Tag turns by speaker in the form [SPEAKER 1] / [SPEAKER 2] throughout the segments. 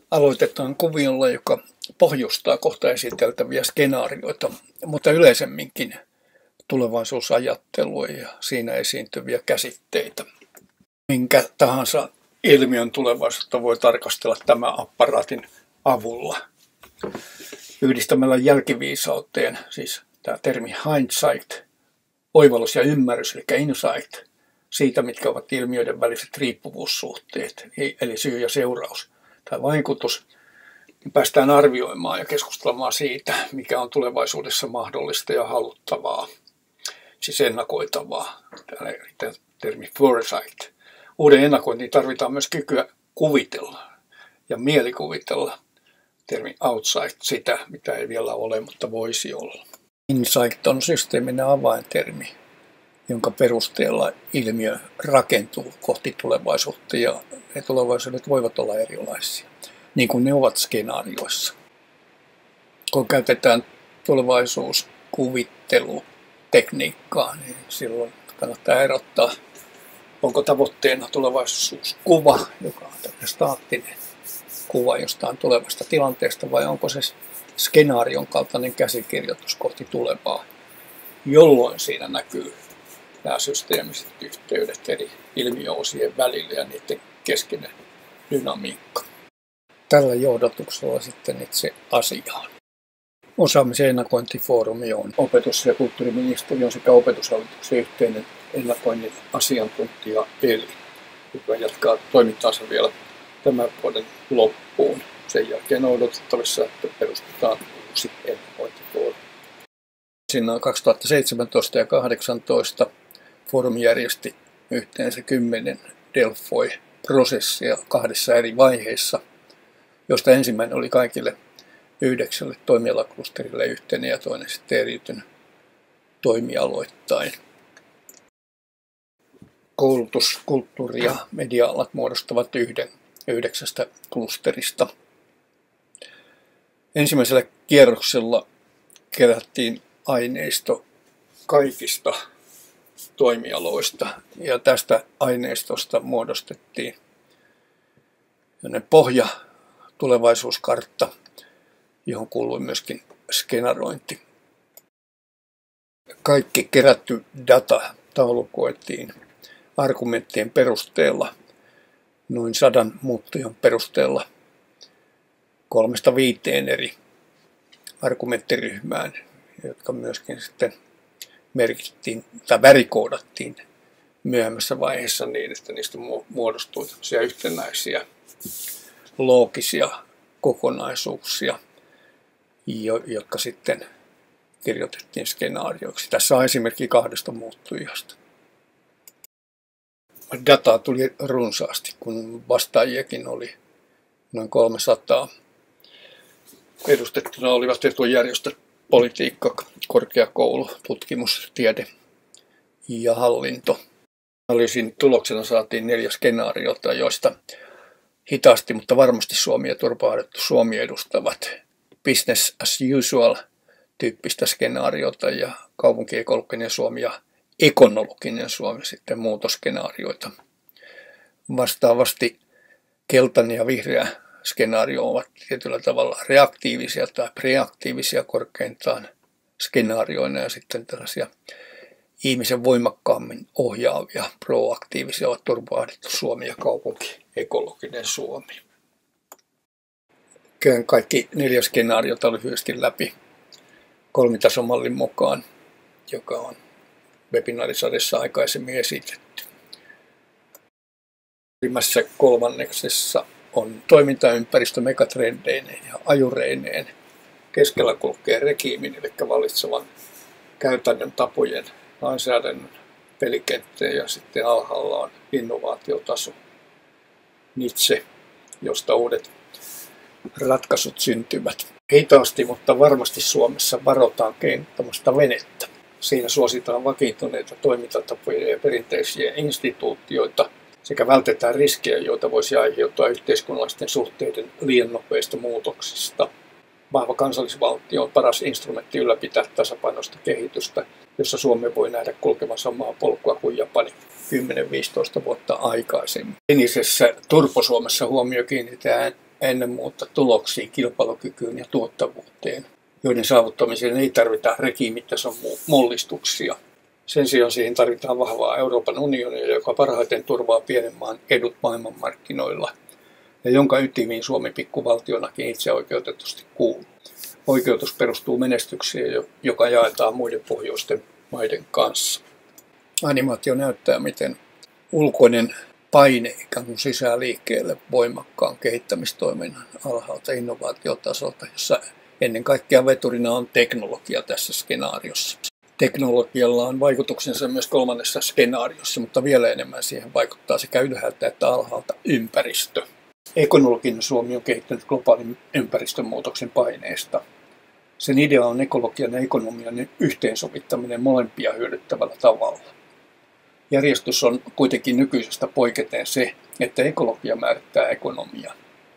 [SPEAKER 1] Aloitetaan kuviolla, joka pohjustaa kohta esiteltäviä skenaarioita, mutta yleisemminkin tulevaisuusajattelua ja siinä esiintyviä käsitteitä. Minkä tahansa ilmiön tulevaisuutta voi tarkastella tämän apparaatin avulla. Yhdistämällä jälkiviisauteen, siis tämä termi hindsight, oivallus ja ymmärrys, eli insight, siitä mitkä ovat ilmiöiden väliset riippuvuussuhteet, eli syy ja seuraus tai vaikutus, niin päästään arvioimaan ja keskustelemaan siitä, mikä on tulevaisuudessa mahdollista ja haluttavaa, siis ennakoitavaa, tämä termi foresight. Uuden ennakointiin tarvitaan myös kykyä kuvitella ja mielikuvitella, termi outsight, sitä mitä ei vielä ole, mutta voisi olla. Insight on systeeminen avaintermi, jonka perusteella ilmiö rakentuu kohti tulevaisuutta ja ne tulevaisuudet voivat olla erilaisia, niin kuin ne ovat skenaarioissa. Kun käytetään tulevaisuuskuvittelutekniikkaa, niin silloin kannattaa erottaa, onko tavoitteena tulevaisuuskuva, joka on staattinen kuva jostain tulevasta tilanteesta, vai onko se skenaarion kaltainen käsikirjoitus kohti tulevaa, jolloin siinä näkyy nämä systeemiset yhteydet eri ilmiöosien välillä ja niiden keskinen dynamiikka. Tällä johdatuksella sitten itse asiaan. Osaamisen ennakointifoorumi on opetus- ja kulttuuriministeriön sekä opetushallituksen yhteinen ennakoinnin asiantuntija-elin, joka jatkaa toimintaansa vielä tämän vuoden loppuun. Sen jälkeen on odotettavissa, että perustetaan uusi ennakointifoorumi. Siinä 2017 ja 2018 foorumi järjesti yhteensä 10 Delfoi-prosessia 2 eri vaiheessa, josta ensimmäinen oli kaikille 9 toimialaklusterille yhteinen ja toinen sitten eriytynyt toimialoittain. Koulutus, kulttuuri ja media-alat muodostavat yhden 9 klusterista. Ensimmäisellä kierroksella kerättiin aineisto kaikista toimialoista ja tästä aineistosta muodostettiin pohja, tulevaisuuskartta, johon kuului myöskin skenarointi. Kaikki kerätty data taulukoitiin argumenttien perusteella, noin 100 muuttujan perusteella 3-5 eri argumenttiryhmään, jotka myöskin sitten merkittiin tai värikoodattiin myöhemmässä vaiheessa niin, että niistä muodostui yhtenäisiä loogisia kokonaisuuksia, jotka sitten kirjoitettiin skenaarioiksi. Tässä on esimerkki 2 muuttujasta. Dataa tuli runsaasti, kun vastaajiakin oli noin 300. Edustettuna olivat etujärjestöt, politiikka, korkeakoulu, tutkimus, tiede ja hallinto. Analyysin tuloksena saatiin 4 skenaariota, joista hitaasti, mutta varmasti Suomi ja turvahdettu Suomi edustavat business as usual -tyyppistä skenaariota ja kaupunkiekologinen Suomi ja ekonologinen Suomi sitten muutoskenaarioita. Vastaavasti keltainen ja vihreä skenaario ovat tietyllä tavalla reaktiivisia tai preaktiivisia korkeintaan skenaarioina ja sitten tällaisia ihmisen voimakkaammin ohjaavia proaktiivisia ovat turvahdettu Suomi ja kaupunkiekologinen Suomi. Käyn kaikki 4 skenaariota lyhyesti läpi kolmitasomallin mukaan, joka on webinaarisarjassa aikaisemmin esitetty. Ensimmäisessä kolmanneksessa on toimintaympäristö megatrendeineen ja ajureineen. Keskellä kulkee regiimin, eli vallitsevan käytännön tapojen, lainsäädännön pelikenttejä ja sitten alhaalla on innovaatiotaso. Nietzsche, josta uudet ratkaisut syntyvät. Hitaasti, mutta varmasti Suomessa varotaan keinuttamasta venettä. Siinä suositaan vakiintuneita toimintatapoja ja perinteisiä instituutioita sekä vältetään riskejä, joita voisi aiheuttaa yhteiskunnallisten suhteiden liian nopeista muutoksista. Vahva kansallisvaltio on paras instrumentti ylläpitää tasapainoista kehitystä, jossa Suomi voi nähdä kulkevan samaa polkua kuin Japani 10-15 vuotta aikaisemmin. Enisessä Turpo-Suomessa huomio kiinnitetään ennen muuta tuloksiin, kilpailukykyyn ja tuottavuuteen, joiden saavuttamiseen ei tarvita regiimitason mullistuksia. Sen sijaan siihen tarvitaan vahvaa Euroopan unionia, joka parhaiten turvaa pienen maan edut maailmanmarkkinoilla ja jonka ytimiin Suomi pikkuvaltionakin itseoikeutetusti kuuluu. Oikeutus perustuu menestykseen, joka jaetaan muiden pohjoisten maiden kanssa. Animaatio näyttää, miten ulkoinen paine ikään kuin sisään liikkeelle voimakkaan kehittämistoiminnan alhaalta innovaatiotasolta, jossa ennen kaikkea veturina on teknologia tässä skenaariossa. Teknologialla on vaikutuksensa myös kolmannessa skenaariossa, mutta vielä enemmän siihen vaikuttaa sekä ylhäältä että alhaalta ympäristö. Ekologinen Suomi on kehittynyt globaalin ympäristönmuutoksen paineesta. Sen idea on ekologian ja ekonomian yhteensovittaminen molempia hyödyttävällä tavalla. Järjestys on kuitenkin nykyisestä poiketen se, että ekologia määrittää ekonomiaa.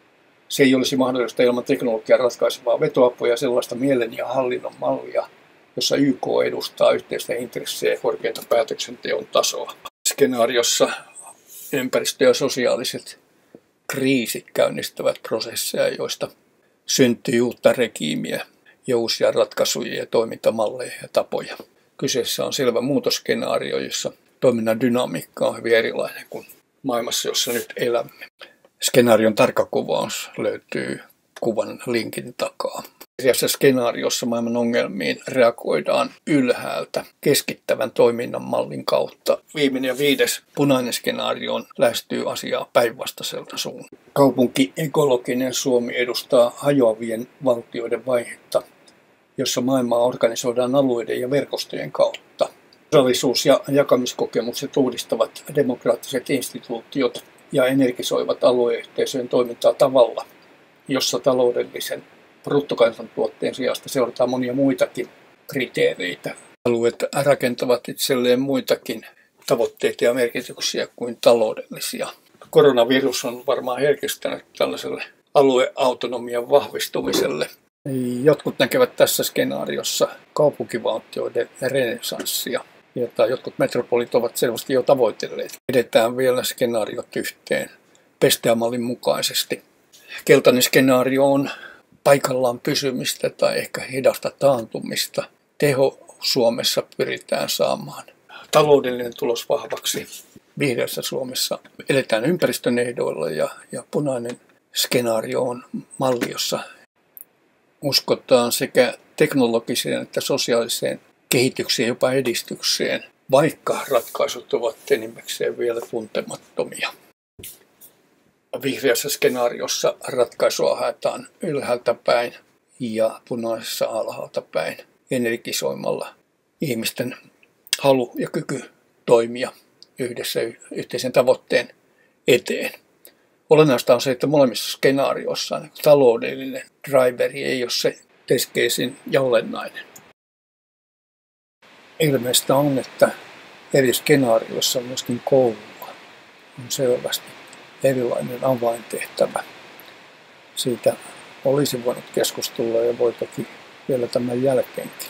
[SPEAKER 1] Se ei olisi mahdollista ilman teknologian ratkaisevaa vetoapua ja sellaista mielen ja hallinnon mallia, jossa YK edustaa yhteistä intressejä ja korkeinta päätöksenteon tasoa. Skenaariossa ympäristö- ja sosiaaliset kriisit käynnistävät prosesseja, joista syntyy uutta regiimiä ja uusia ratkaisuja ja toimintamalleja ja tapoja. Kyseessä on selvä muutosskenaario, jossa toiminnan dynamiikka on hyvin erilainen kuin maailmassa, jossa nyt elämme. Skenaarion tarkka kuvaus löytyy kuvan linkin takaa. Tässä skenaariossa maailman ongelmiin reagoidaan ylhäältä keskittävän toiminnan mallin kautta. Viimeinen ja 5. punainen skenaario lähestyy asiaa päinvastaiselta suunnalta. Kaupunki-ekologinen Suomi edustaa hajoavien valtioiden vaihetta, jossa maailmaa organisoidaan alueiden ja verkostojen kautta. Osallisuus- ja jakamiskokemukset uudistavat demokraattiset instituutiot ja energisoivat alueyhteisöjen toimintaa tavalla, jossa taloudellisen bruttokansantuotteen sijasta seurataan monia muitakin kriteereitä. Alueet rakentavat itselleen muitakin tavoitteita ja merkityksiä kuin taloudellisia. Koronavirus on varmaan herkistänyt tällaiselle alueautonomian vahvistumiselle. Jotkut näkevät tässä skenaariossa kaupunkivaltioiden renesanssia, jota jotkut metropolit ovat selvästi jo tavoitelleet. Edetään vielä skenaariot yhteen Pestea-mallin mukaisesti. Keltainen skenaario on paikallaan pysymistä tai ehkä hidasta taantumista. Teho Suomessa pyritään saamaan taloudellinen tulos vahvaksi. Vihreässä Suomessa eletään ympäristön ehdoilla ja punainen skenaario on malli, jossa uskotaan sekä teknologiseen että sosiaaliseen kehitykseen, jopa edistykseen, vaikka ratkaisut ovat enimmäkseen vielä tuntemattomia. Vihreässä skenaariossa ratkaisua haetaan ylhäältä päin ja punaisessa alhaalta päin energisoimalla ihmisten halu ja kyky toimia yhdessä yhteisen tavoitteen eteen. Olennaista on se, että molemmissa skenaarioissa taloudellinen driveri ei ole se keskeisin ja olennainen. Ilmeistä on, että eri skenaarioissa myöskin koululla on selvästi erilainen avaintehtävä. Siitä olisi voinut keskustella ja voi toki vielä tämän jälkeenkin.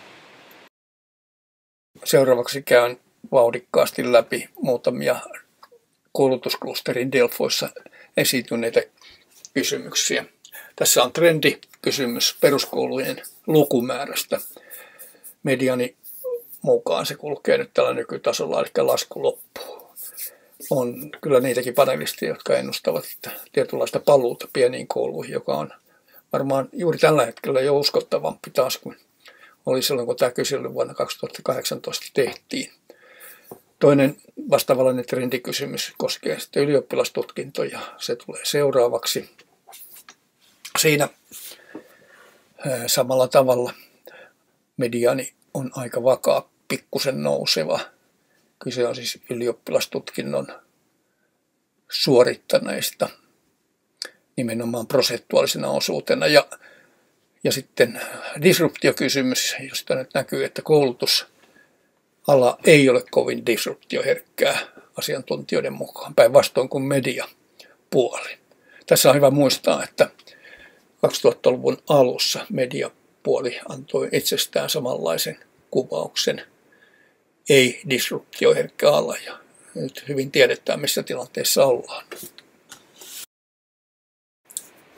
[SPEAKER 1] Seuraavaksi käyn vauhdikkaasti läpi muutamia koulutusklusterin Delfoissa esiintyneitä kysymyksiä. Tässä on trendikysymys peruskoulujen lukumäärästä. Mediani mukaan se kulkee nyt tällä nykytasolla, eli lasku loppuu. On kyllä niitäkin panelisteja, jotka ennustavat tietynlaista paluuta pieniin kouluihin, joka on varmaan juuri tällä hetkellä jo uskottavampi taas kuin oli silloin, kun tämä kysely vuonna 2018 tehtiin. Toinen vastaavallainen trendikysymys koskee sitten ylioppilastutkintoja. Se tulee seuraavaksi. Siinä samalla tavalla mediani on aika vakaa, pikkusen nouseva. Kyse on siis ylioppilastutkinnon suorittaneista nimenomaan prosentuaalisena osuutena. Ja sitten disruptiokysymys, josta nyt näkyy, että koulutusala ei ole kovin disruptioherkkää asiantuntijoiden mukaan, päinvastoin kuin mediapuoli. Tässä on hyvä muistaa, että 2000-luvun alussa mediapuoli antoi itsestään samanlaisen kuvauksen ei-disruptioherkkä ala, ja nyt hyvin tiedetään, missä tilanteessa ollaan.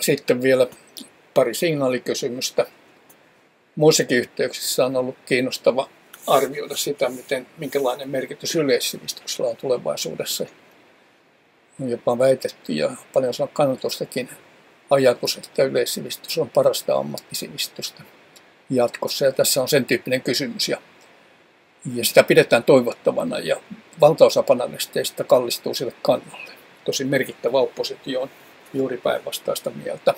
[SPEAKER 1] Sitten vielä pari signaalikysymystä. Muissakin yhteyksissä on ollut kiinnostava arvioida sitä, minkälainen merkitys yleissivistyksellä on tulevaisuudessa. On jopa väitetty ja paljon on kannatustakin ajatus, että yleissivistys on parasta ammattisivistystä jatkossa. Ja tässä on sen tyyppinen kysymys ja sitä pidetään toivottavana ja valtaosa panelisteista kallistuu sille kannalle. Tosi merkittävä oppositio on juuri päinvastaista mieltä.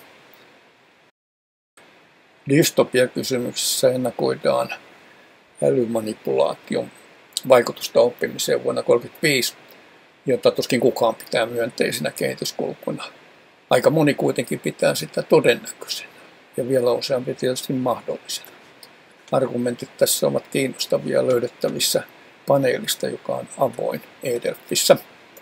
[SPEAKER 1] Dystopia-kysymyksessä ennakoidaan älymanipulaation vaikutusta oppimiseen vuonna 1935, jota tuskin kukaan pitää myönteisenä kehityskulkuna. Aika moni kuitenkin pitää sitä todennäköisenä ja vielä useampi tietysti mahdollisena. Argumentit tässä ovat kiinnostavia löydettävissä paneelista, joka on avoin eDelfissä.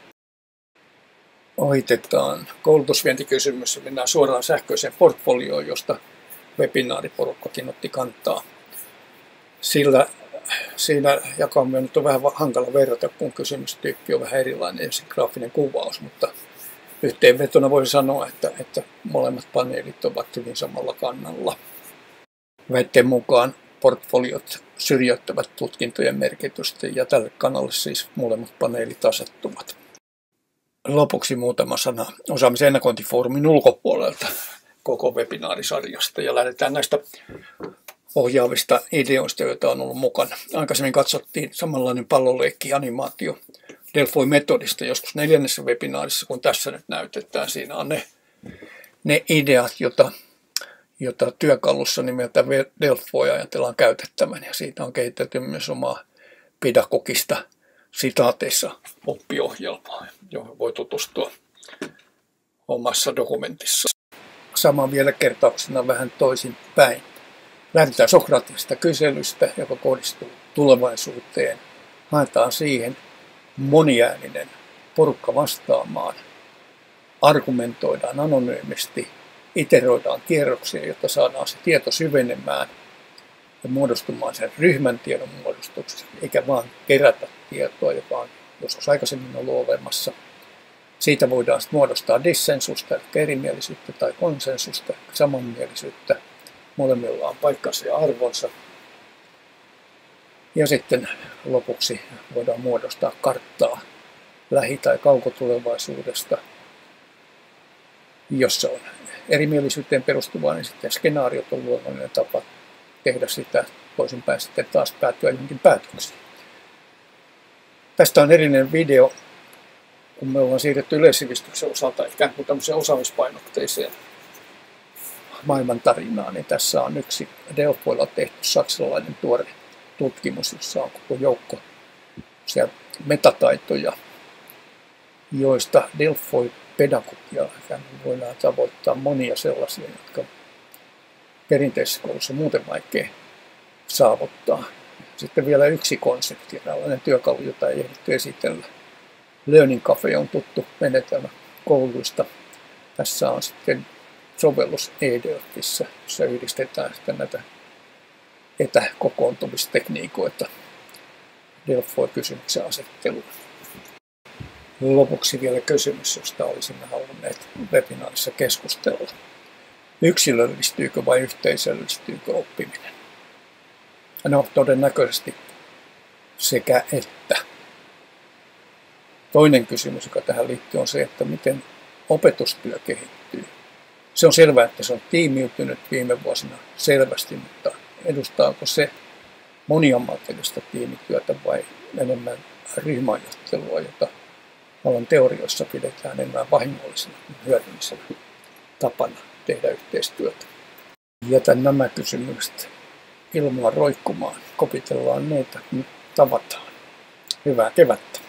[SPEAKER 1] Ohitetaan koulutusvientikysymys ja mennään suoraan sähköiseen portfolioon, josta webinaariporukkakin otti kantaa. Sillä siinä jakautuminen on vähän hankala verrata, kun kysymystyyppi on vähän erilainen ja se graafinen kuvaus, mutta yhteenvetona voisi sanoa, että molemmat paneelit ovat hyvin samalla kannalla. Väitteen mukaan portfoliot syrjäyttävät tutkintojen merkitystä ja tälle kannalle siis molemmat paneelit asettuvat. Lopuksi muutama sana osaamisen ennakointifoorumin ulkopuolelta koko webinaarisarjasta ja lähdetään näistä ohjaavista ideoista, joita on ollut mukana. Aikaisemmin katsottiin samanlainen pallonleikki-animaatio Delfoi-metodista joskus 4. webinaarissa, kun tässä nyt näytetään. Siinä on ne ideat, jota työkalussa nimeltä Delfoi ajatellaan käytettävän. Ja siitä on kehitetty myös omaa pedagogista sitaateissa oppiohjelmaa, johon voi tutustua omassa dokumentissa. Sama vielä kertauksena vähän toisin päin. Lähdetään sokraattisesta kyselystä, joka kohdistuu tulevaisuuteen. Haetaan siihen moniääninen porukka vastaamaan. Argumentoidaan anonyymisti, iteroidaan kierroksia, jotta saadaan se tieto syvenemään ja muodostumaan sen ryhmän tiedon muodostukseksi, eikä vaan kerätä tietoa, joka on joskus aikaisemmin ollut olemassa. Siitä voidaan sitten muodostaa dissensusta, eli erimielisyyttä, tai konsensusta, samanmielisyyttä. Molemmilla on paikkansa ja arvonsa. Ja sitten lopuksi voidaan muodostaa karttaa lähi- tai kaukotulevaisuudesta, jossa on erimielisyyteen perustuvaa, niin sitten skenaariot on luonnollinen tapa tehdä sitä, toisinpäin sitten taas päätyä johonkin päätöksiin. Tästä on erillinen video, kun me ollaan siirretty yleissivistyksen osalta ikään kuin tämmöiseen osaamispainotteiseen maailmantarinaan, niin tässä on yksi Delfoilla tehty saksalainen tuore tutkimus, jossa on koko joukko metataitoja, joista Delfoi-pedagogia voidaan tavoittaa monia sellaisia, jotka perinteisessä koulussa muuten vaikea saavuttaa. Sitten vielä yksi konsepti, tällainen työkalu, jota ei ehditty esitellä. Learning Cafe on tuttu menetelmä kouluista. Tässä on sitten sovellus eDelfissä, jossa yhdistetään sitten näitä etäkokoontumistekniikoita Delfoi-kysymyksen asetteluun. Lopuksi vielä kysymys, josta olisimme halunneet webinaarissa keskustella. Yksilöllistyykö vai yhteisöllistyykö oppiminen? No, todennäköisesti sekä että. Toinen kysymys, joka tähän liittyy, on se, että miten opetustyö kehittyy. Se on selvää, että se on tiimiytynyt viime vuosina selvästi, mutta edustaako se moniammatillista tiimityötä vai enemmän ryhmäajattelua, jota alan teorioissa pidetään enemmän vahingollisena kuin hyödyllisenä tapana tehdä yhteistyötä. Jätän nämä kysymykset ilmaa roikkumaan. Kopitellaan niitä, nyt tavataan. Hyvää kevättä!